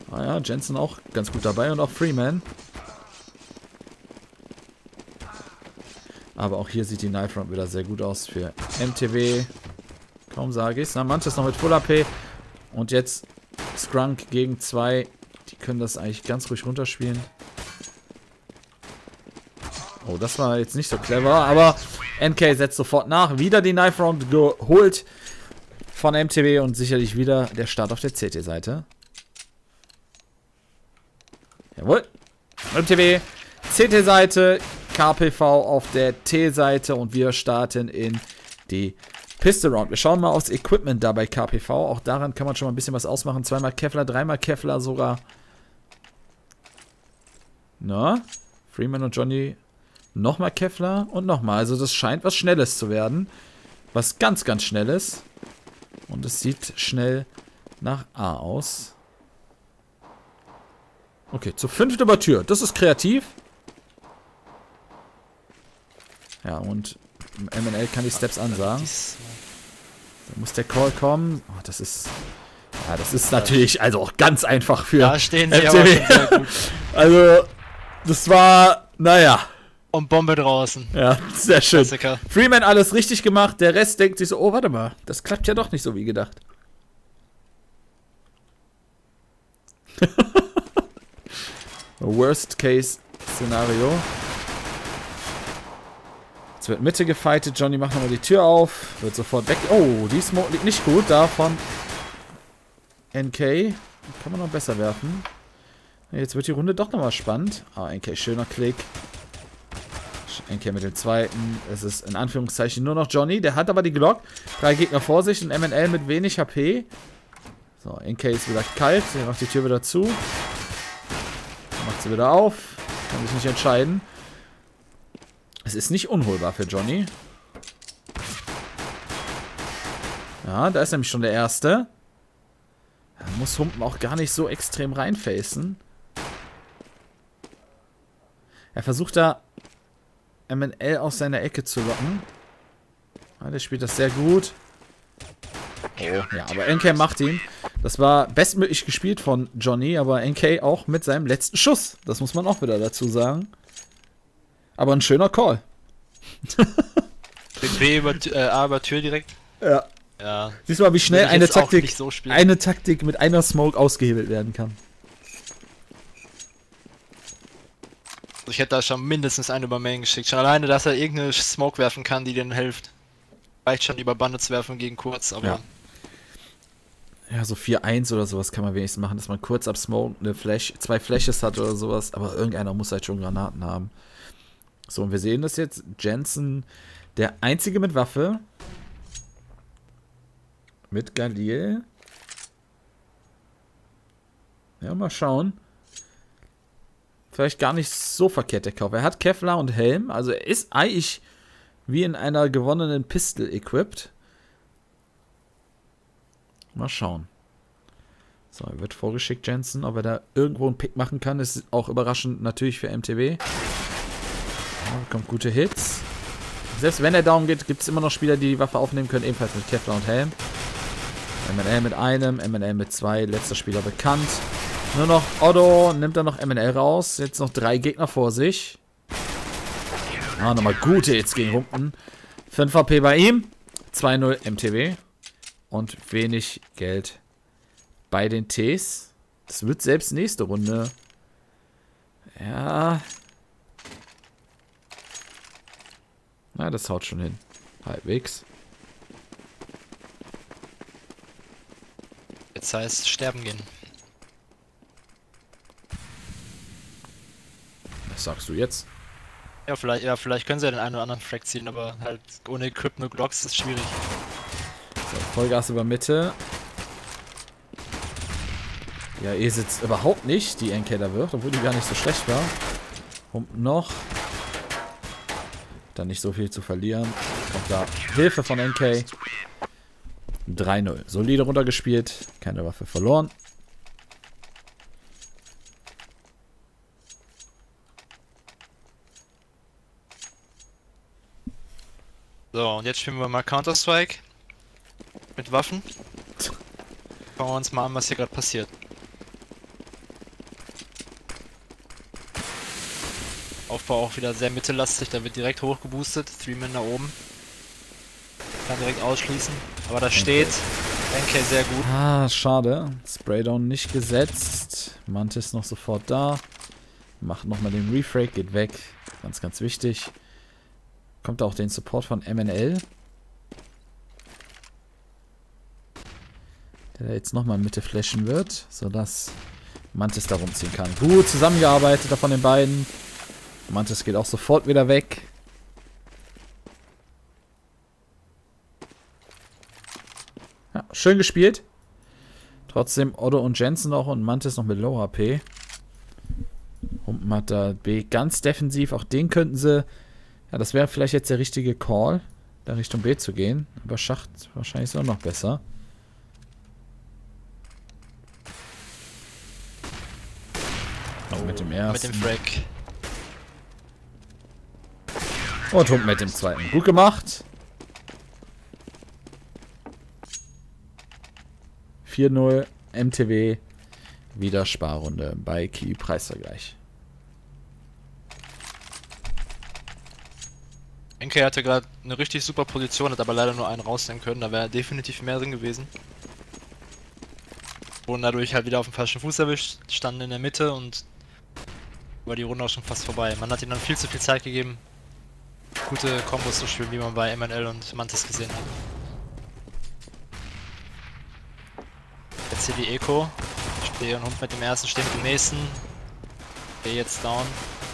Ah ja, Jensen auch ganz gut dabei und auch Freeman. Aber auch hier sieht die Knife Round wieder sehr gut aus für MTW. Kaum sage ich es. Manches noch mit Full AP. Und jetzt Skrunk gegen 2. Die können das eigentlich ganz ruhig runterspielen. Oh, das war jetzt nicht so clever. Aber NK setzt sofort nach. Wieder die Knife Round geholt von MTW. Und sicherlich wieder der Start auf der CT-Seite. Jawohl. MTW, CT-Seite, KPV auf der T-Seite und wir starten in die Pistol Round. Wir schauen mal aufs Equipment da bei KPV. Auch daran kann man schon mal ein bisschen was ausmachen. 2-mal Kevlar, 3-mal Kevlar sogar. Na, Freeman und Johnny nochmal Kevlar und nochmal. Also das scheint was Schnelles zu werden. Was ganz, ganz Schnelles. Und es sieht schnell nach A aus. Okay, zur 5. über Tür. Das ist kreativ. Ja, und MNL kann die Steps ansagen. Da muss der Call kommen. Oh, das ist... Ja, das ist natürlich also auch ganz einfach für Da stehen sie MTV. aber schon sehr gut. Also, das war... Naja. Und Bombe draußen. Ja, sehr schön. Klassiker. Freeman alles richtig gemacht. Der Rest denkt sich so, oh, warte mal. Das klappt ja doch nicht so wie gedacht. Worst-Case-Szenario. Jetzt wird Mitte gefightet. Johnny macht nochmal die Tür auf. Wird sofort weg. Oh, die Smoke liegt nicht gut. Da von NK. Kann man noch besser werfen. Jetzt wird die Runde doch nochmal spannend. Ah, NK, schöner Klick. NK mit dem zweiten. Es ist in Anführungszeichen nur noch Johnny. Der hat aber die Glock. 3 Gegner vor sich. Und MNL mit wenig HP. So, NK ist wieder kalt. Er macht die Tür wieder zu. Macht sie wieder auf. Kann sich nicht entscheiden. Es ist nicht unholbar für Johnny. Ja, da ist nämlich schon der erste. Da muss Humpen auch gar nicht so extrem reinfacen. Er versucht da MNL aus seiner Ecke zu locken. Ja, der spielt das sehr gut. Oh, ja, aber NK macht ihn. Das war bestmöglich gespielt von Johnny, aber NK auch mit seinem letzten Schuss. Das muss man auch wieder dazu sagen. Aber ein schöner Call. B über A über Tür direkt. Ja. Ja. Siehst du mal, wie schnell Würde ich jetzt auch nicht so spielen. eine Taktik mit einer Smoke ausgehebelt werden kann. Ich hätte da schon mindestens einen über Main geschickt. Schon alleine, dass er irgendeine Smoke werfen kann, die denen hilft. Reicht schon, über Bande zu werfen gegen kurz, aber... Ja. Ja, so 4-1 oder sowas kann man wenigstens machen, dass man kurz ab Smoke eine Flash, 2 Flashes hat oder sowas. Aber irgendeiner muss halt schon Granaten haben. So, und wir sehen das jetzt. Jensen, der Einzige mit Waffe. Mit Galil. Ja, mal schauen. Vielleicht gar nicht so verkehrt der Kauf. Er hat Kevlar und Helm. Also er ist eigentlich wie in einer gewonnenen Pistol equipped. Mal schauen. So, er wird vorgeschickt, Jensen. Ob er da irgendwo einen Pick machen kann, ist auch überraschend natürlich für MTW. Ja, bekommt gute Hits. Selbst wenn er down geht, gibt es immer noch Spieler, die die Waffe aufnehmen können. Ebenfalls mit Kevlar und Helm. MNL mit einem, MNL mit 2. Letzter Spieler bekannt. Nur noch Otto, nimmt dann noch MNL raus. Jetzt noch 3 Gegner vor sich. Ah, nochmal gute Hits gegen Humpen. 5 HP bei ihm. 2-0 MTW. Und wenig Geld bei den Ts. Das wird selbst nächste Runde. Ja. Na, das haut schon hin. Halbwegs. Jetzt heißt sterben gehen. Was sagst du jetzt? Ja, vielleicht können sie ja den einen oder anderen Frag ziehen, aber halt ohne Equip, nur Glocks ist schwierig. So, Vollgas über Mitte. Ja, ihr sitzt überhaupt nicht, die NK da wirft, obwohl die gar nicht so schlecht war. Humpen noch. Dann nicht so viel zu verlieren. Kommt da Hilfe von NK. 3-0. Solide runtergespielt. Keine Waffe verloren. So, und jetzt spielen wir mal Counter-Strike. Mit Waffen. Schauen wir uns mal an, was hier gerade passiert. Aufbau auch wieder sehr mittellastig, da wird direkt hochgeboostet, 3-Man da oben. Kann direkt ausschließen, aber da steht NK sehr gut. Ah, schade. Spraydown nicht gesetzt. Mantis noch sofort da. Macht nochmal den Refrag, geht weg. Ganz, ganz wichtig. Kommt auch den Support von MNL. Der jetzt nochmal Mitte flashen wird, sodass Mantis da rumziehen kann. Gut zusammengearbeitet da von den beiden. Mantis geht auch sofort wieder weg. Ja, schön gespielt. Trotzdem Otto und Jensen noch und Mantis noch mit Low HP. Humpen hat da B ganz defensiv. Auch den könnten sie... Ja, das wäre vielleicht jetzt der richtige Call, da Richtung B zu gehen. Aber Schacht wahrscheinlich ist auch noch besser. Oh, mit dem ersten. Mit dem Frag. Und Humpen mit dem zweiten. Gut gemacht. 4-0 MTW. Wieder Sparrunde bei Kiwi Preisvergleich. NK hatte gerade eine richtig super Position, hat aber leider nur einen rausnehmen können. Da wäre definitiv mehr drin gewesen. Wurden dadurch halt wieder auf dem falschen Fuß erwischt, standen in der Mitte und war die Runde auch schon fast vorbei. Man hat ihnen dann viel zu viel Zeit gegeben, gute Kombos zu spielen, wie man bei MNL und Mantis gesehen hat. Jetzt hier die Eco. Stehe und Hund mit dem ersten, stehe mit dem nächsten. Der jetzt down.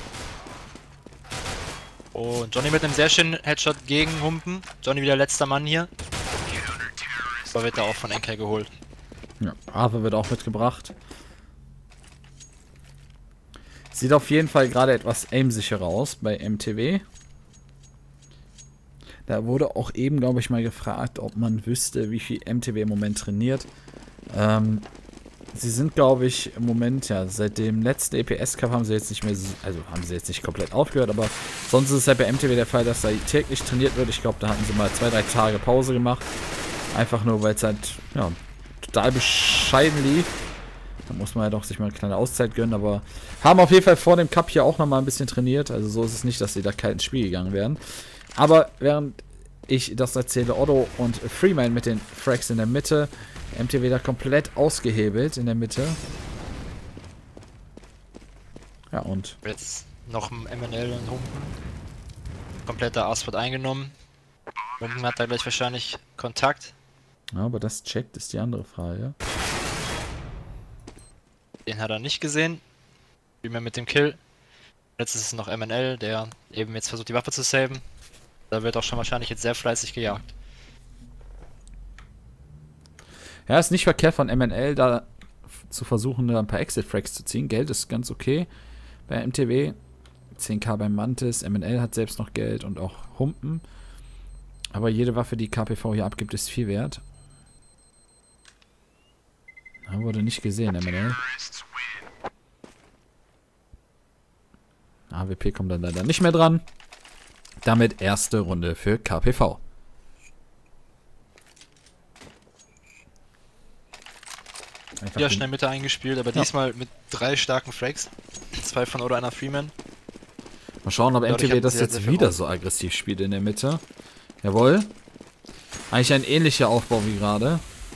Und Johnny mit einem sehr schönen Headshot gegen Humpen. Johnny wieder letzter Mann hier. Aber wird da auch von NK geholt. Ja, Arthur wird auch mitgebracht. Sieht auf jeden Fall gerade etwas aimsicherer aus bei MTW. Da wurde auch eben, glaube ich, mal gefragt, ob man wüsste, wie viel MTW im Moment trainiert. Sie sind, glaube ich, im Moment, ja, seit dem letzten EPS Cup haben sie jetzt nicht mehr, also haben sie jetzt nicht komplett aufgehört, aber sonst ist es ja bei MTW der Fall, dass da täglich trainiert wird. Ich glaube, da hatten sie mal 2-3 Tage Pause gemacht. Einfach nur, weil es halt, ja, total bescheiden lief. Da muss man ja doch sich mal eine kleine Auszeit gönnen, aber haben auf jeden Fall vor dem Cup hier auch nochmal ein bisschen trainiert. Also so ist es nicht, dass sie da kalt ins Spiel gegangen wären. Aber während ich das erzähle, Otto und Freeman mit den Frags in der Mitte. MTW da komplett ausgehebelt in der Mitte. Ja, und Jetzt noch ein MNL und Humpen. Kompletter A-Spot eingenommen. Humpen hat da gleich wahrscheinlich Kontakt. ja, aber das checkt, ist die andere Frage. Den hat er nicht gesehen. Wie mehr mit dem Kill. Jetzt ist es noch MNL, der eben jetzt versucht die Waffe zu saven. Da wird auch schon wahrscheinlich jetzt sehr fleißig gejagt. Ja, ist nicht verkehrt von MNL, da zu versuchen, ein paar Exit-Frags zu ziehen. Geld ist ganz okay bei MTW. 10k beim Mantis. MNL hat selbst noch Geld und auch Humpen. Aber jede Waffe, die KPV hier abgibt, ist viel wert. Da wurde nicht gesehen, MNL. AWP kommt dann leider nicht mehr dran. Damit erste Runde für KPV. Ja, schnell Mitte eingespielt, aber diesmal mit 3 starken Frags. 2 von oder einer Freeman. Mal schauen, ob Dadurch MTW hatten das sie jetzt sehr viel wieder auf. so aggressiv spielt in der Mitte. Jawohl. Eigentlich ein ähnlicher Aufbau wie gerade.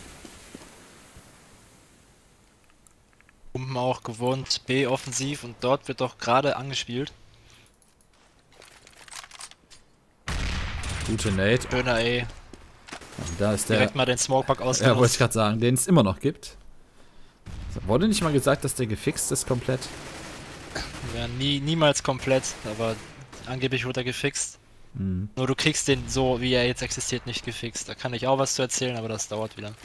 Humpen auch gewohnt B offensiv und dort wird doch gerade angespielt. Gute Nate. Schöner A. Und da ist der... Direkt mal den Smokepack Ja, wollte ich ausgenutzt. gerade sagen, den es immer noch gibt. Wurde nicht mal gesagt, dass der gefixt ist komplett? Ja, niemals komplett, aber angeblich wurde er gefixt. Mhm. Nur du kriegst den so, wie er jetzt existiert, nicht gefixt. Da kann ich auch was zu erzählen, aber das dauert wieder.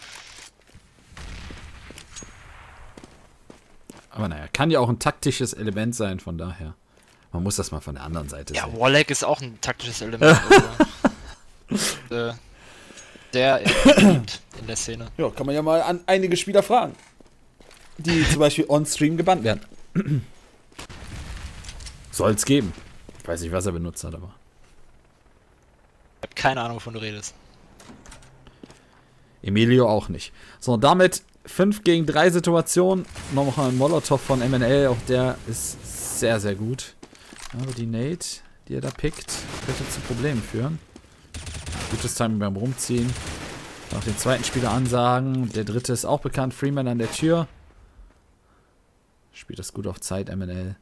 Aber naja, kann ja auch ein taktisches Element sein, von daher. Man muss das mal von der anderen Seite Ja, sehen. Warlag ist auch ein taktisches Element. Also, der beliebt in der Szene. Ja, kann man ja mal an einige Spieler fragen, die zum Beispiel on-stream gebannt werden. Soll es geben. Ich weiß nicht, was er benutzt hat, aber... Ich habe keine Ahnung, wovon du redest. Emilio auch nicht. So, damit 5 gegen 3 Situation. Nochmal ein Molotov von MNL. Auch der ist sehr, sehr gut. Aber die Nade, die er da pickt, könnte zu Problemen führen. Gutes Timing beim Rumziehen. Noch den zweiten Spieler ansagen. Der dritte ist auch bekannt. Freeman an der Tür. Spielt das gut auf Zeit, MNL.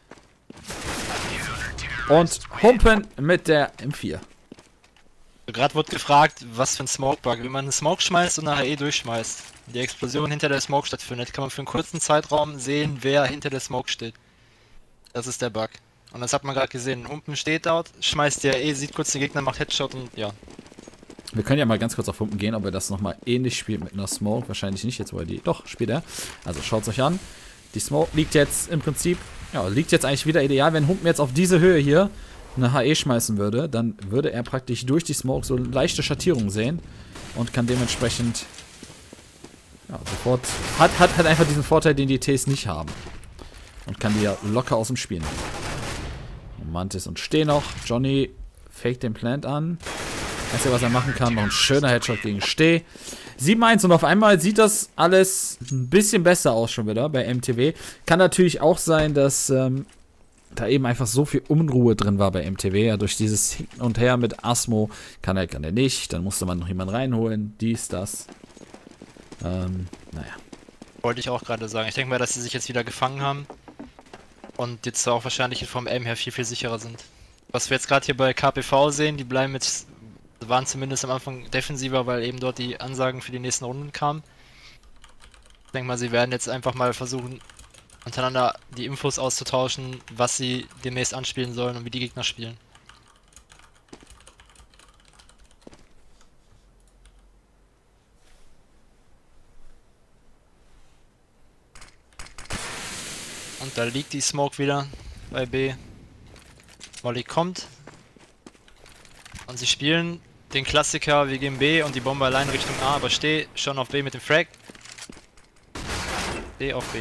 Und Humpen mit der M4. Gerade wurde gefragt, was für ein Smoke-Bug. Wenn man einen Smoke schmeißt und eine HE durchschmeißt, die Explosion hinter der Smoke stattfindet, kann man für einen kurzen Zeitraum sehen, wer hinter der Smoke steht. Das ist der Bug. Und das hat man gerade gesehen. Humpen steht dort, schmeißt die HE, sieht kurz den Gegner, macht Headshot und ja. Wir können ja mal ganz kurz auf Humpen gehen, ob er das nochmal ähnlich spielt mit einer Smoke. Wahrscheinlich nicht, jetzt wo er die... Doch, spielt er. Also schaut es euch an. Die Smoke liegt jetzt im Prinzip... Ja, liegt jetzt eigentlich wieder ideal. Wenn Humpen jetzt auf diese Höhe hier eine HE schmeißen würde, dann würde er praktisch durch die Smoke so leichte Schattierungen sehen. Und kann dementsprechend... Ja, sofort... Hat einfach diesen Vorteil, den die Ts nicht haben. Und kann die ja locker aus dem Spiel nehmen. Mantis und Steh noch. Johnny faked den Plant an. Einzige, was er machen kann, noch ein schöner Headshot gegen Steh. 7-1 und auf einmal sieht das alles ein bisschen besser aus schon wieder bei MTW. Kann natürlich auch sein, dass da eben einfach so viel Unruhe drin war bei MTW. Ja, durch dieses Hin und Her mit Asmo kann er nicht. Dann musste man noch jemanden reinholen. Dies, das. Naja. Wollte ich auch gerade sagen. Ich denke mal, dass sie sich jetzt wieder gefangen haben. Und jetzt auch wahrscheinlich vom Aim her viel, viel sicherer sind. Was wir jetzt gerade hier bei KPV sehen, die bleiben jetzt... waren zumindest am Anfang defensiver, weil eben dort die Ansagen für die nächsten Runden kamen. Ich denke mal, sie werden jetzt einfach mal versuchen, untereinander die Infos auszutauschen, was sie demnächst anspielen sollen und wie die Gegner spielen. Und da liegt die Smoke wieder bei B. Molly kommt. Und sie spielen den Klassiker, wir gehen B und die Bombe allein Richtung A, aber Steh schon auf B mit dem Frag. D auf B.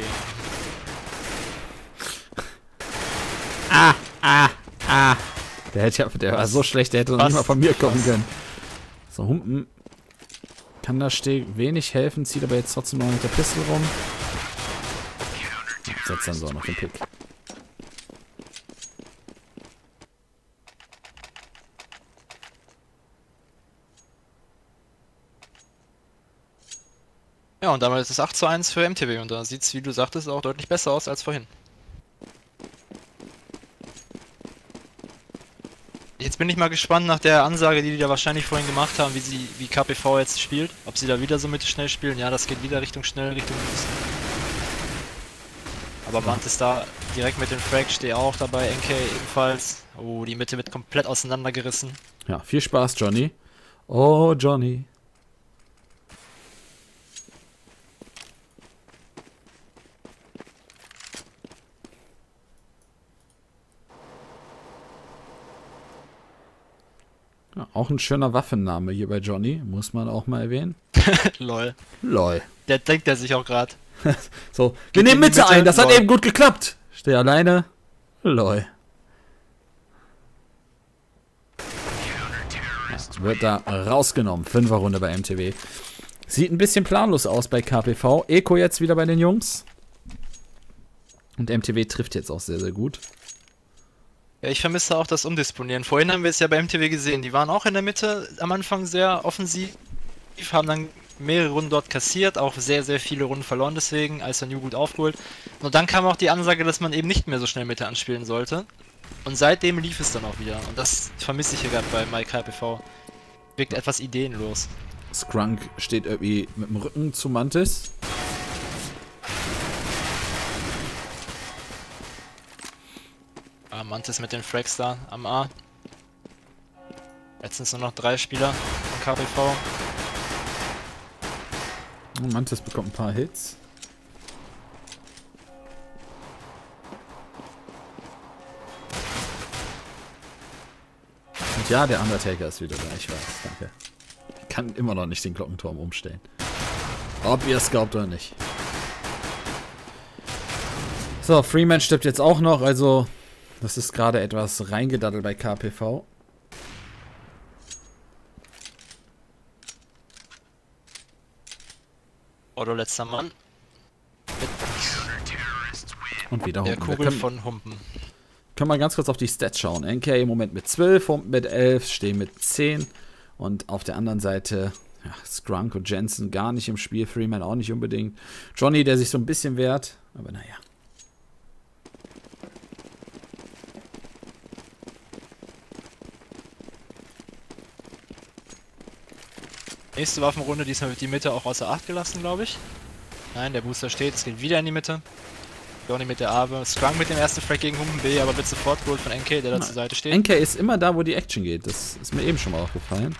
Der war so schlecht, der hätte noch nicht mal von mir kommen können. So, Humpen kann da Steh wenig helfen, zieht aber jetzt trotzdem noch mit der Pistole rum. Setzt dann so noch den Pick. Ja, und damit ist es 8:1 für MTW und da sieht es, wie du sagtest, auch deutlich besser aus als vorhin. Jetzt bin ich mal gespannt nach der Ansage, die da wahrscheinlich vorhin gemacht haben, wie KPV jetzt spielt. Ob sie da wieder so mit schnell spielen. Ja, das geht wieder Richtung schnell, Richtung Boost. Aber Mantis da direkt mit dem Frag, steht auch dabei, NK ebenfalls. Oh, die Mitte wird komplett auseinandergerissen. Ja, viel Spaß, Johnny. Oh, Johnny. Ja, auch ein schöner Waffenname hier bei Johnny, muss man auch mal erwähnen. Lol. Lol. Der denkt er sich auch gerade. So, wir nehmen Mitte ein, das hat eben gut geklappt. Steh alleine. Lol. Ja, wird da rausgenommen. 5er Runde bei MTW. Sieht ein bisschen planlos aus bei KPV. Eco jetzt wieder bei den Jungs. Und MTW trifft jetzt auch sehr, sehr gut. Ja, ich vermisse auch das Umdisponieren. Vorhin haben wir es ja bei MTW gesehen. Die waren auch in der Mitte am Anfang sehr offensiv, haben dann mehrere Runden dort kassiert, auch sehr, sehr viele Runden verloren deswegen, als New gut aufgeholt. Und dann kam auch die Ansage, dass man eben nicht mehr so schnell Mitte anspielen sollte. Und seitdem lief es dann auch wieder. Und das vermisse ich hier gerade bei MyKPV. Wirkt etwas ideenlos. Skrunk steht irgendwie mit dem Rücken zu Mantis. Mantis mit den Frags da am A. Jetzt sind es nur noch 3 Spieler von KPV. Mantis bekommt ein paar Hits. Und ja, der Undertaker ist wieder da, ich weiß, danke. Ich kann immer noch nicht den Glockenturm umstellen. Ob ihr es glaubt oder nicht. So, Freeman stirbt jetzt auch noch, also das ist gerade etwas reingedaddelt bei KPV. Oder letzter Mann. Und wieder Der Humpen. Kugel von Humpen. können wir ganz kurz auf die Stats schauen. NK im Moment mit 12, Hump mit 11, Steh mit 10. Und auf der anderen Seite, ja, Skrunk und Jensen gar nicht im Spiel, Freeman auch nicht unbedingt. Johnny, der sich so ein bisschen wehrt, aber naja. Nächste Waffenrunde, diesmal wird die Mitte auch außer Acht gelassen, glaube ich. Nein, der Booster steht, es geht wieder in die Mitte. Johnny mit der Awe, Skrunk mit dem ersten Frag gegen Humpen B, aber wird sofort geholt von NK, der da zur Seite steht. NK ist immer da, wo die Action geht, das ist mir eben schon mal aufgefallen.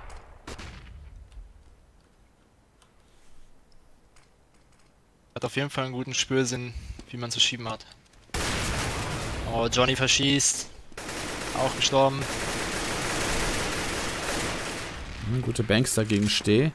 Hat auf jeden Fall einen guten Spürsinn, wie man zu schieben hat. Oh, Johnny verschießt. Auch gestorben. Gute Banks dagegen Steh.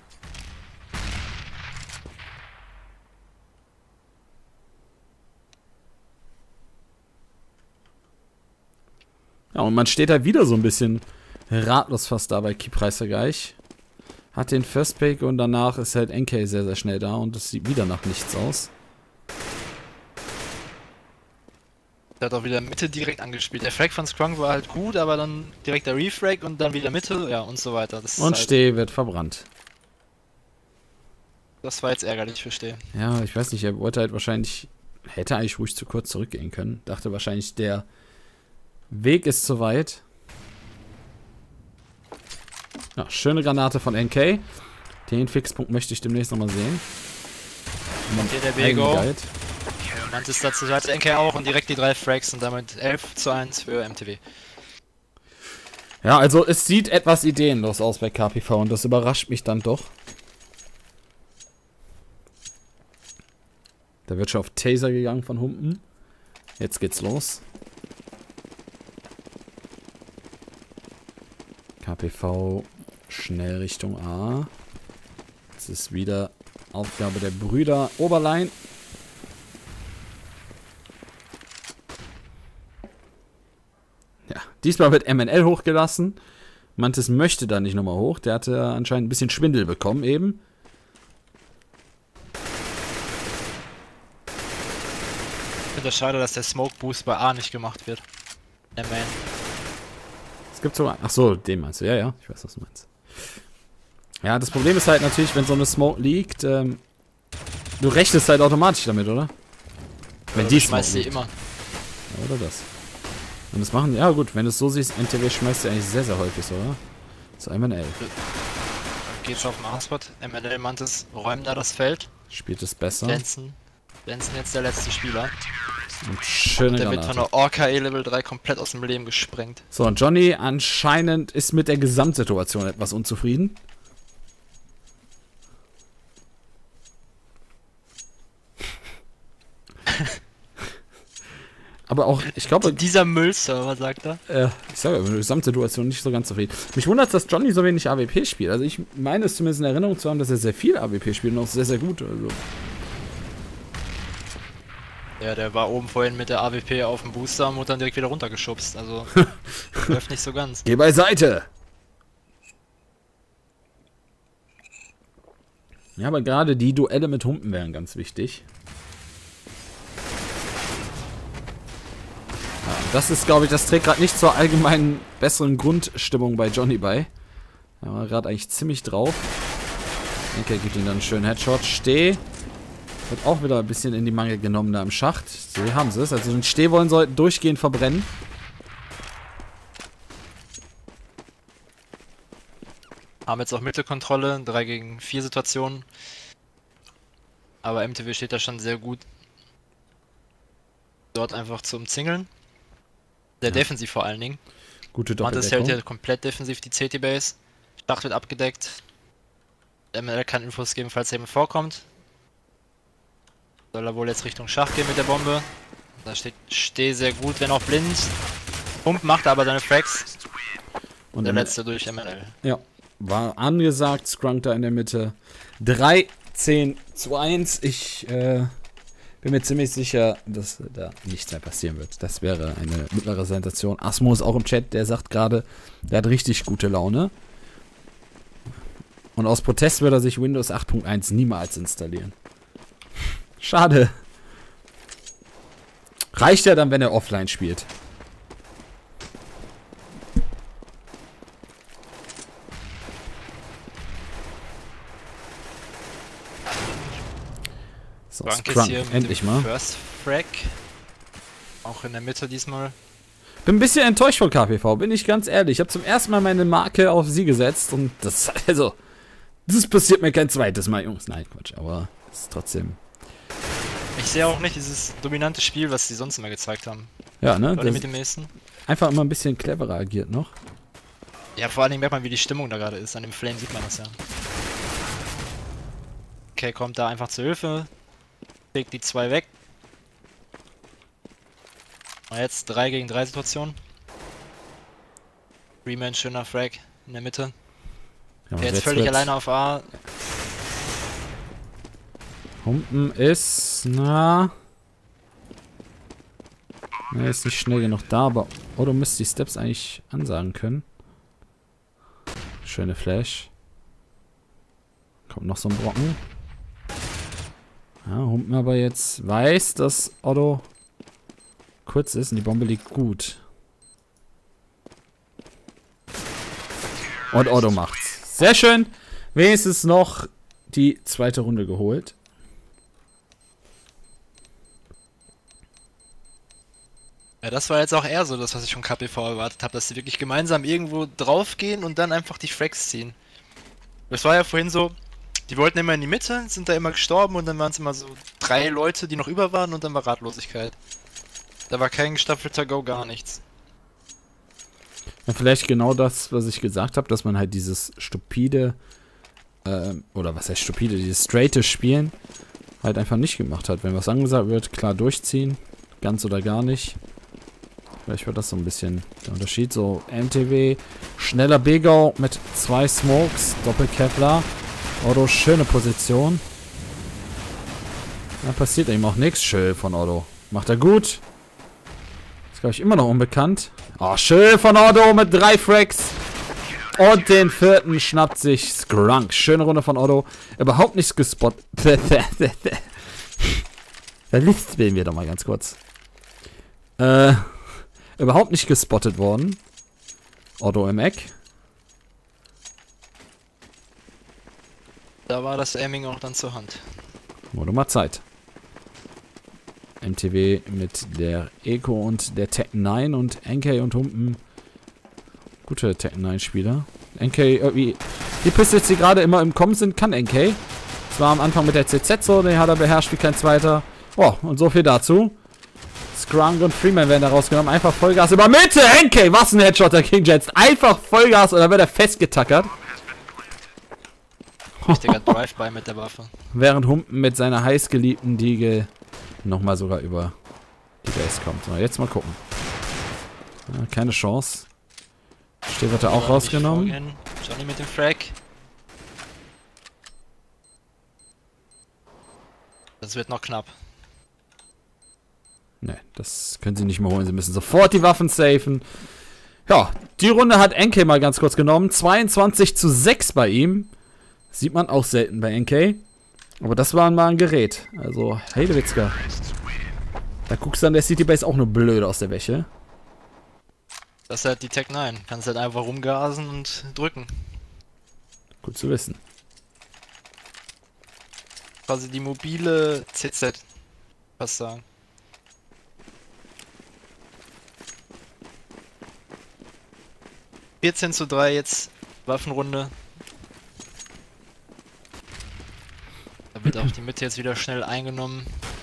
Ja, und man steht da wieder so ein bisschen ratlos fast da bei Keypreisergeich. Hat den First Pick und danach ist halt NK sehr, sehr schnell da und es sieht wieder nach nichts aus. Der hat auch wieder Mitte direkt angespielt. Der Frag von Skrunk war halt gut, aber dann direkt der Refrag und dann wieder Mitte, ja und so weiter. Das Und ist Steh wird verbrannt. Das war jetzt ärgerlich für Steh. Ja, ich weiß nicht, er wollte halt wahrscheinlich, hätte eigentlich ruhig zu kurz zurückgehen können. Dachte wahrscheinlich, der Weg ist zu weit. Ja, schöne Granate von NK. Den Fixpunkt möchte ich demnächst nochmal sehen. Hier der Bego. Mantis dazu Seite, NK auch und direkt die 3 Frags und damit 11:1 für MTW. Ja, also es sieht etwas ideenlos aus bei KPV und das überrascht mich dann doch. Da wird schon auf Taser gegangen von Humpen. Jetzt geht's los. KPV schnell Richtung A. Das ist wieder Aufgabe der Brüder Oberlein. Ja, diesmal wird MNL hochgelassen. Mantis möchte da nicht nochmal hoch. Der hatte anscheinend ein bisschen Schwindel bekommen eben. Ich finde das schade, dass der Smoke Boost bei A nicht gemacht wird. Der Man. Es gibt sogar... Achso, den meinst du. Ja, ja. Ich weiß, was du meinst. Ja, das Problem ist halt natürlich, wenn so eine Smoke liegt, du rechnest halt automatisch damit, oder? Wenn die schmeißt sie liegt. immer. Ja, oder das. Und das machen... Ja gut, wenn du es so siehst, NTW schmeißt sie eigentlich sehr, sehr häufig so, oder? So MNL. Geht's auf den A-Spot. MNL Mantis räumen da das Feld. Spielt es besser. Benson jetzt der letzte Spieler. Und schöne Der wird von der Orca Level 3 komplett aus dem Leben gesprengt. So, und Johnny anscheinend ist mit der Gesamtsituation etwas unzufrieden. Aber auch, ich glaube... Dieser Müllserver, sagt er. Ich sage aber, die Gesamtsituation nicht so ganz zufrieden. Mich wundert, dass Johnny so wenig AWP spielt. Also ich meine es zumindest in Erinnerung zu haben, dass er sehr viel AWP spielt und auch sehr, sehr gut. Also. Ja, der war oben vorhin mit der AWP auf dem Booster und wurde dann direkt wieder runtergeschubst. Also, läuft nicht so ganz. Geh beiseite! Ja, aber gerade die Duelle mit Humpen wären ganz wichtig. Ja, das ist, glaube ich, das trägt gerade nicht zur allgemeinen besseren Grundstimmung bei Johnny bei. Da war gerade eigentlich ziemlich drauf. Okay, gibt ihm dann einen schönen Headshot. Steh. Wird auch wieder ein bisschen in die Mangel genommen da im Schacht. So, hier haben sie es. Also den Stehwollen sollten durchgehend verbrennen. Haben jetzt auch Mittelkontrolle, 3 gegen 4 Situationen. Aber MTW steht da schon sehr gut. Dort einfach zu umzingeln. Sehr defensiv vor allen Dingen. Gute Mantis Doppeldeckung. hält ja komplett defensiv die CT-Base. Schacht wird abgedeckt. ML kann Infos geben, falls jemand vorkommt. Soll er wohl jetzt Richtung Schacht gehen mit der Bombe. Da steht Steh sehr gut, wenn auch blind. Pump macht aber seine Frags. Und der ML letzte durch ML. Ja, war angesagt. Skrunk da in der Mitte. 13:1. Ich bin mir ziemlich sicher, dass da nichts mehr passieren wird. Das wäre eine mittlere Sensation. Asmo ist auch im Chat, der sagt gerade, der hat richtig gute Laune. Und aus Protest wird er sich Windows 8.1 niemals installieren. Schade. Reicht ja dann, wenn er offline spielt. So, Bank ist Scrum, hier mit endlich dem mal. First Frag. Auch in der Mitte diesmal. Bin ein bisschen enttäuscht von KPV, bin ich ganz ehrlich. Ich habe zum ersten Mal meine Marke auf sie gesetzt und das, also, das passiert mir kein zweites Mal, Jungs. Nein, Quatsch, aber es ist trotzdem. Ich sehe auch nicht dieses dominante Spiel, was sie sonst immer gezeigt haben. Ja, ne? Oder mit dem nächsten. Einfach immer ein bisschen cleverer agiert noch. Ja, vor allen Dingen merkt man, wie die Stimmung da gerade ist. An dem Flame sieht man das ja. Okay, kommt da einfach zur Hilfe. Legt die 2 weg. Und jetzt 3 gegen 3 Situation. Freeman, schöner Frag in der Mitte. Ja, Der jetzt völlig alleine auf A. Humpen ist, na... Er ist nicht schnell genug da, aber Otto müsste die Steps eigentlich ansagen können. Schöne Flash. Kommt noch so ein Brocken. Ja, Humpen aber jetzt weiß, dass Otto kurz ist und die Bombe liegt gut. Und Otto macht's. Sehr schön. Wenigstens noch die zweite Runde geholt. Ja, das war jetzt auch eher so das, was ich von KPV erwartet habe, dass sie wirklich gemeinsam irgendwo draufgehen und dann einfach die Frags ziehen. Das war ja vorhin so, die wollten immer in die Mitte, sind da immer gestorben und dann waren es immer so 3 Leute, die noch über waren und dann war Ratlosigkeit. Da war kein gestaffelter Go, gar nichts. Ja, vielleicht genau das, was ich gesagt habe, dass man halt dieses stupide, oder was heißt stupide, dieses straighte Spielen halt einfach nicht gemacht hat. Wenn was angesagt wird, klar durchziehen, ganz oder gar nicht. Vielleicht war das so ein bisschen der Unterschied. So, MTW, schneller B-Go mit 2 Smokes, Doppel-Kevlar. Otto, schöne Position. Da passiert ihm auch nichts. Schön von Otto. Macht er gut. Ist, glaube ich, immer noch unbekannt. Oh, schön von Otto mit 3 Frags. Und den 4. schnappt sich Skrunk. Schöne Runde von Otto. Überhaupt nichts gespottet. Verlispeln wir doch mal ganz kurz. Überhaupt nicht gespottet worden. Otto im Eck. Da war das Aiming auch dann zur Hand. Wurde mal Zeit. MTW mit der Eco und der Tech 9 und NK und Humpen. Gute Tech 9 Spieler. NK irgendwie. Die Pistols, die gerade immer im Kommen sind, kann NK. Das war am Anfang mit der CZ so, den hat er beherrscht wie kein zweiter. Oh, und so viel dazu. Skrunk und Freeman werden da rausgenommen. Einfach Vollgas über Mitte. NK, was ein Headshot der King Jets. Einfach Vollgas oder wird er festgetackert. Richtiger Drive-By mit der Waffe. Während Humpen mit seiner heißgeliebten Diegel nochmal sogar über die Base kommt. So, jetzt mal gucken. Ja, keine Chance. Steh wird er auch rausgenommen. Johnny mit dem Frag. Das wird noch knapp. Ne, das können sie nicht mehr holen. Sie müssen sofort die Waffen safen. Ja, die Runde hat NK mal ganz kurz genommen. 22:6 bei ihm. Sieht man auch selten bei NK. Aber das war mal ein Gerät. Also, Heidewitzka. Da guckst du an der City Base auch nur blöd aus der Wäsche. Das ist halt die Tech 9. Kannst halt einfach rumgasen und drücken. Gut zu wissen. Quasi die mobile CZ. Was sagen. – 14:3 jetzt. Waffenrunde. Da wird auch die Mitte jetzt wieder schnell eingenommen.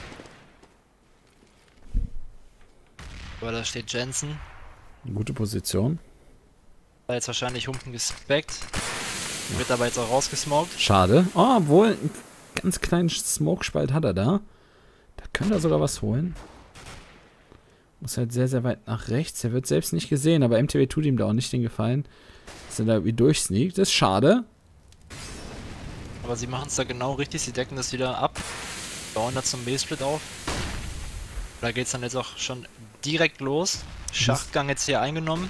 Aber da steht Jensen. Gute Position. Da jetzt wahrscheinlich Humpen gespeckt. Wird aber jetzt auch rausgesmoked. Schade. Oh, obwohl, einen ganz kleinen Smoke-Spalt hat er da. Da könnte er sogar was holen. Muss halt sehr, sehr weit nach rechts. Er wird selbst nicht gesehen, aber MTW tut ihm da auch nicht den Gefallen, dass er da irgendwie durchsneakt. Das ist schade. Aber sie machen es da genau richtig. Sie decken das wieder ab. Bauen da zum B-Split auf. Da geht es dann jetzt auch schon direkt los. Schachtgang jetzt hier eingenommen.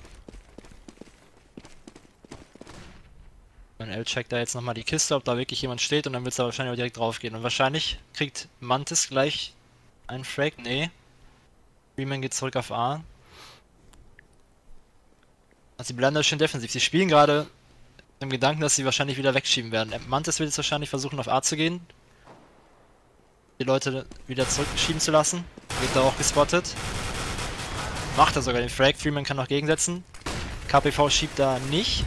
Und L checkt da jetzt nochmal die Kiste, ob da wirklich jemand steht und dann wird es da wahrscheinlich auch direkt drauf gehen. Und wahrscheinlich kriegt Mantis gleich einen Frag. Nee. Freeman geht zurück auf A. Also sie bleiben da schön defensiv. Sie spielen gerade mit dem Gedanken, dass sie wahrscheinlich wieder wegschieben werden. Mantis wird jetzt wahrscheinlich versuchen auf A zu gehen. die Leute wieder zurückschieben zu lassen. Wird da auch gespottet. Macht er sogar den Frag. Freeman kann noch gegensetzen. KPV schiebt da nicht.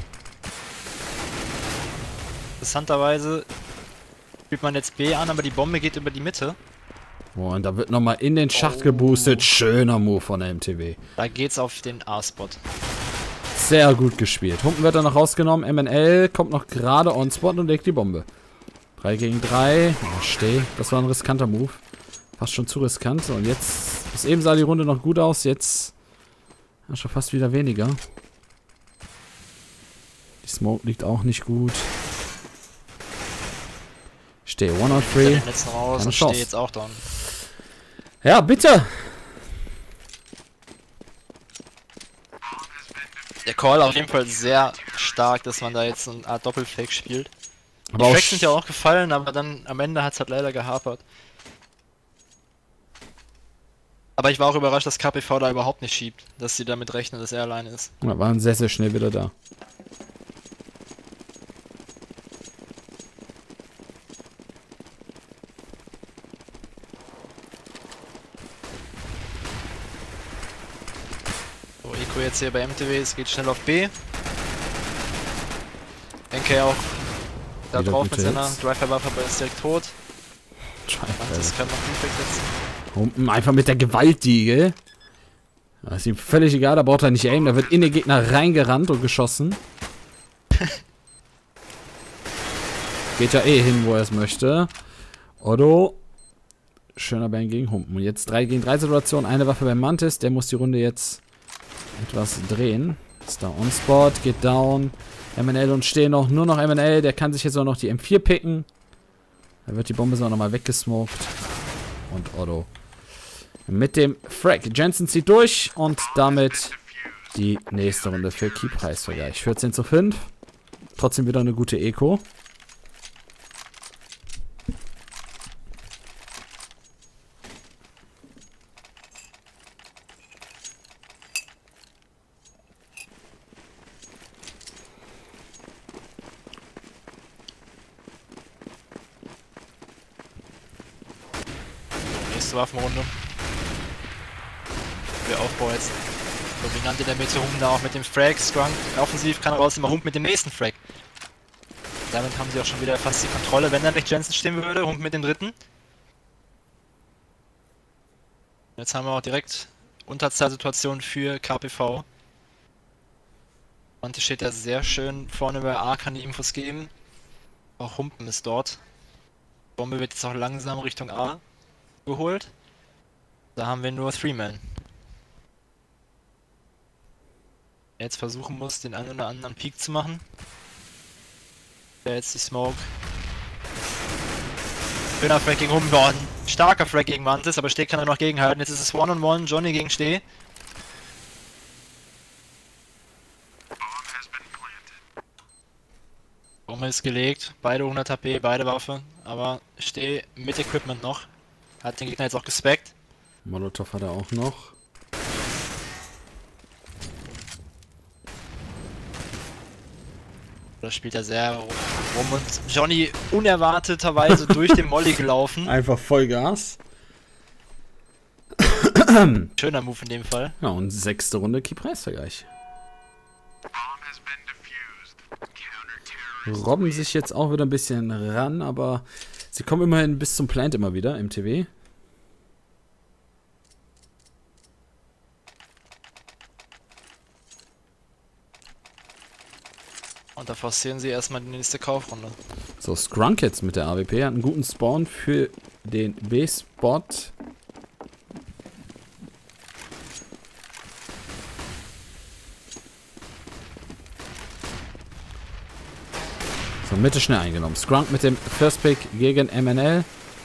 Interessanterweise spielt man jetzt B an, aber die Bombe geht über die Mitte. Oh, und da wird nochmal in den Schacht geboostet. Schöner Move von der MTW. Da geht's auf den A-Spot. Sehr gut gespielt. Humpen wird dann noch rausgenommen. MNL kommt noch gerade on Spot und legt die Bombe. 3 gegen 3. Oh, steh. Das war ein riskanter Move. Fast schon zu riskant. Und jetzt, bis eben sah die Runde noch gut aus. Jetzt schon fast wieder weniger. Die Smoke liegt auch nicht gut. Steh, 1 on 3. Den letzten raus und Steh jetzt auch down. Ja, bitte. Der Call auf jeden Fall sehr stark, dass man da jetzt eine Art Doppelfake spielt. Aber die Fakes sind ja auch gefallen, aber dann am Ende hat es halt leider gehapert. Aber ich war auch überrascht, dass KPV da überhaupt nicht schiebt, dass sie damit rechnen, dass er alleine ist. Ja, waren sehr, sehr schnell wieder da. So, Eco jetzt hier bei MTW, es geht schnell auf B. Denke auch da wieder drauf mit seiner Hits. Driver-Waffe, aber ist direkt tot. Das kann man gut wegsetzen. Humpen einfach mit der Gewaltdiege. Das ist ihm völlig egal, da braucht er nicht aimen, da wird in den Gegner reingerannt und geschossen. Geht ja eh hin, wo er es möchte. Otto. Schöner Bang gegen Humpen. Und jetzt 3 gegen 3 Situation, eine Waffe beim Mantis, der muss die Runde jetzt etwas drehen. Ist da on Spot, geht down. MNL und stehen noch, nur noch MNL, der kann sich jetzt auch noch die M4 picken. Da wird die Bombe so nochmal weggesmoked. Und Otto mit dem Frag. Jensen zieht durch und damit die nächste Runde für Key-Preisvergleich. 14:5. Trotzdem wieder eine gute Eco. Nächste Waffenrunde. Der Aufbau jetzt dominant in der Mitte, Hump da auch mit dem Frag, Strong offensiv kann raus, immer Hump mit dem nächsten Frag. Damit haben sie auch schon wieder fast die Kontrolle, wenn dann nicht Jensen stehen würde, Hump mit dem dritten. Jetzt haben wir auch direkt Unterzahlsituation für KPV. Und steht da sehr schön vorne bei A, kann die Infos geben. Auch Humpen ist dort. Bombe wird jetzt auch langsam Richtung A geholt. Da haben wir nur 3-Man. Jetzt versuchen muss, den einen oder anderen Peak zu machen. Der jetzt die Smoke. Schöner Frag gegen Humpen geworden. Starker Frag gegen Mantis, aber Steh kann er noch gegenhalten. Jetzt ist es One-on-One, Johnny gegen Steh. Bombe ist gelegt, beide 100 HP, beide Waffe, aber Steh mit Equipment noch. Hat den Gegner jetzt auch gespeckt. Molotov hat er auch noch. Da spielt er sehr rum und Johnny unerwarteterweise durch den Molly gelaufen. Einfach Vollgas. Schöner Move in dem Fall. Ja, und 6. Runde Key-Preisvergleich. Robben sich jetzt auch wieder ein bisschen ran, aber sie kommen immerhin bis zum Plant immer wieder, MTW. Und da forcieren sie erstmal die nächste Kaufrunde. So, Skrunk jetzt mit der AWP hat einen guten Spawn für den B-Spot. So, Mitte schnell eingenommen. Skrunk mit dem First Pick gegen MNL.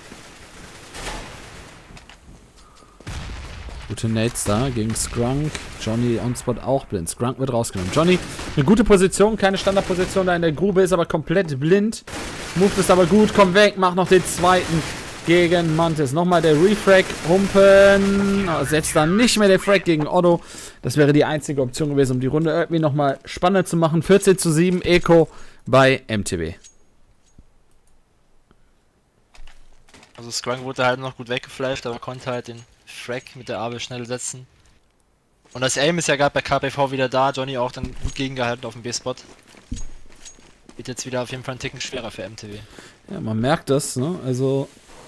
Gute Nades da gegen Skrunk. Johnny on Spot auch blind. Skrunk wird rausgenommen. Johnny, eine gute Position, keine Standardposition da in der Grube, ist aber komplett blind. Move ist aber gut, komm weg, mach noch den zweiten gegen Mantis. Nochmal der Refrag, Humpen. Setzt dann nicht mehr der Frag gegen Otto. Das wäre die einzige Option gewesen, um die Runde irgendwie nochmal spannend zu machen. 14:7, Eco bei MTW. Also Scrunk wurde halt noch gut weggeflasht, aber konnte halt den Frag mit der Abel schnell setzen. Und das Aim ist ja gerade bei KPV wieder da, Johnny auch dann gut gegengehalten auf dem B-Spot. Wird jetzt wieder auf jeden Fall einen Ticken schwerer für MTW. Ja, man merkt das, ne? Also,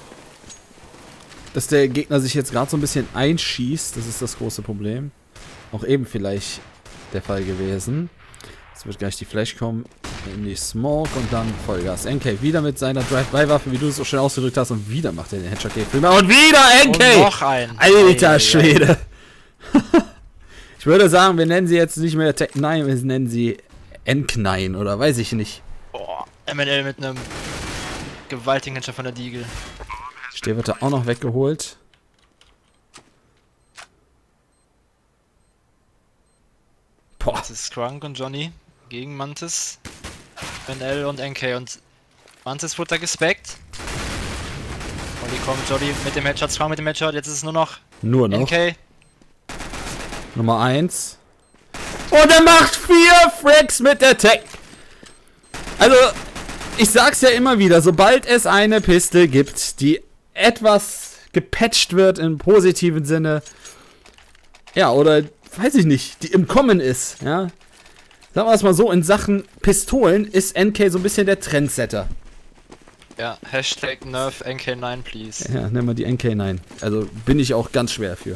dass der Gegner sich jetzt gerade so ein bisschen einschießt, das ist das große Problem. Auch eben vielleicht der Fall gewesen. Jetzt wird gleich die Flash kommen in die Smoke und dann Vollgas. NK wieder mit seiner Drive-By-Waffe, wie du es so schön ausgedrückt hast, und wieder macht er den Headshot gegen Freeman. Und wieder NK! Und noch ein! Alter Schwede! Ich würde sagen, wir nennen sie jetzt nicht mehr Tech9, wir nennen sie N9 oder weiß ich nicht. Boah, MNL mit einem gewaltigen Headshot von der Deagle. Steh wird da auch noch weggeholt. Boah. Das ist Scrunk und Johnny gegen Mantis, MNL und NK. Und Mantis wurde da gespeckt. Und die kommt Johnny mit dem Headshot, Scrunk mit dem Headshot. Jetzt ist es nur noch NK. Nummer 1. Und er macht 4 Frags mit der Tech. Also, ich sag's ja immer wieder, sobald es eine Piste gibt, die etwas gepatcht wird im positiven Sinne, ja, oder, weiß ich nicht, die im Kommen ist, ja. Sagen wir es mal so, in Sachen Pistolen ist NK so ein bisschen der Trendsetter. Ja, Hashtag Nerf NK9 please. Ja, nennen wir die NK9. Also, bin ich auch ganz schwer für.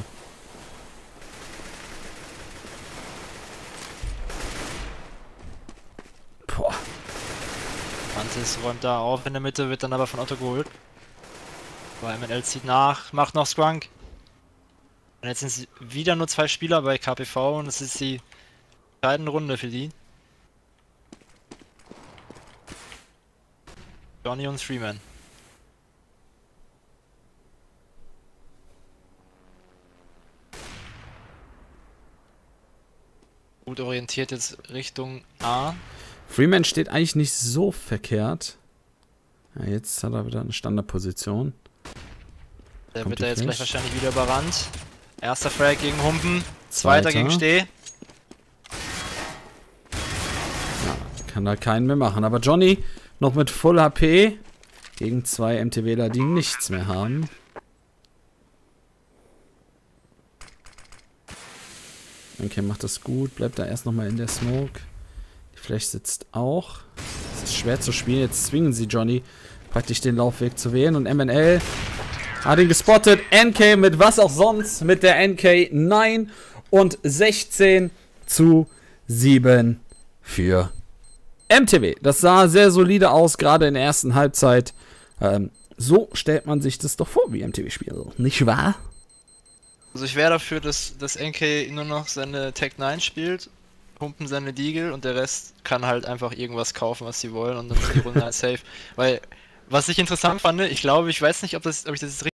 Boah. Mantis räumt da auf in der Mitte, wird dann aber von Otto geholt. Weil MNL zieht nach, macht noch Scrunk. Und jetzt sind es wieder nur 2 Spieler bei KPV und es ist die entscheidende Runde für die. Johnny und Freeman. Gut orientiert jetzt Richtung A. Freeman steht eigentlich nicht so verkehrt. Ja, jetzt hat er wieder eine Standardposition. Der Kommt wird da jetzt Flash. gleich wahrscheinlich wieder überrannt. Erster Frag gegen Humpen, zweiter gegen Steh. Ja, kann da keinen mehr machen. Aber Johnny noch mit Full HP gegen 2 MTWler, die nichts mehr haben. Okay, macht das gut. Bleibt da erst nochmal in der Smoke. Die Flash sitzt auch. Es ist schwer zu spielen. Jetzt zwingen sie Johnny praktisch den Laufweg zu wählen. Und MNL hat ihn gespottet. NK mit was auch sonst. Mit der NK9 und 16:7 für MTW. Das sah sehr solide aus, gerade in der ersten Halbzeit. So stellt man sich das doch vor, wie MTW spielt. Nicht wahr? Also ich wäre dafür, dass NK nur noch seine Tech9 spielt, Humpen seine Deagle und der Rest kann halt einfach irgendwas kaufen, was sie wollen und dann ist die Runde halt safe. Weil, was ich interessant fand, ich glaube, ich weiß nicht, ob ich das jetzt richtig